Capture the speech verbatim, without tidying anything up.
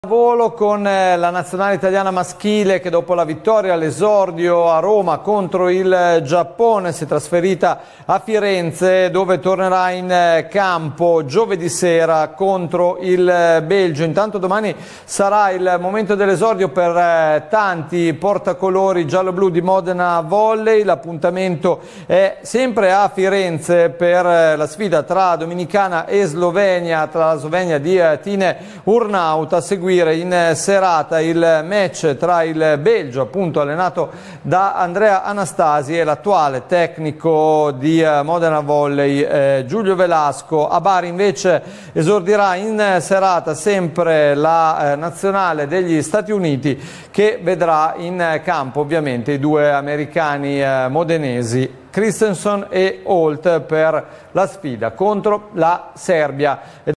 Volo con la nazionale italiana maschile che dopo la vittoria all'esordio a Roma contro il Giappone si è trasferita a Firenze, dove tornerà in campo giovedì sera contro il Belgio. Intanto domani sarà il momento dell'esordio per tanti portacolori giallo-blu di Modena Volley. L'appuntamento è sempre a Firenze per la sfida tra Dominicana e Slovenia, tra la Slovenia di Tine Urnauta. Seguire in serata il match tra il Belgio, appunto allenato da Andrea Anastasi, e l'attuale tecnico di Modena Volley eh, Giulio Velasco. A Bari invece esordirà in serata sempre la eh, nazionale degli Stati Uniti, che vedrà in campo ovviamente i due americani eh, modenesi Christensen e Holt per la sfida contro la Serbia.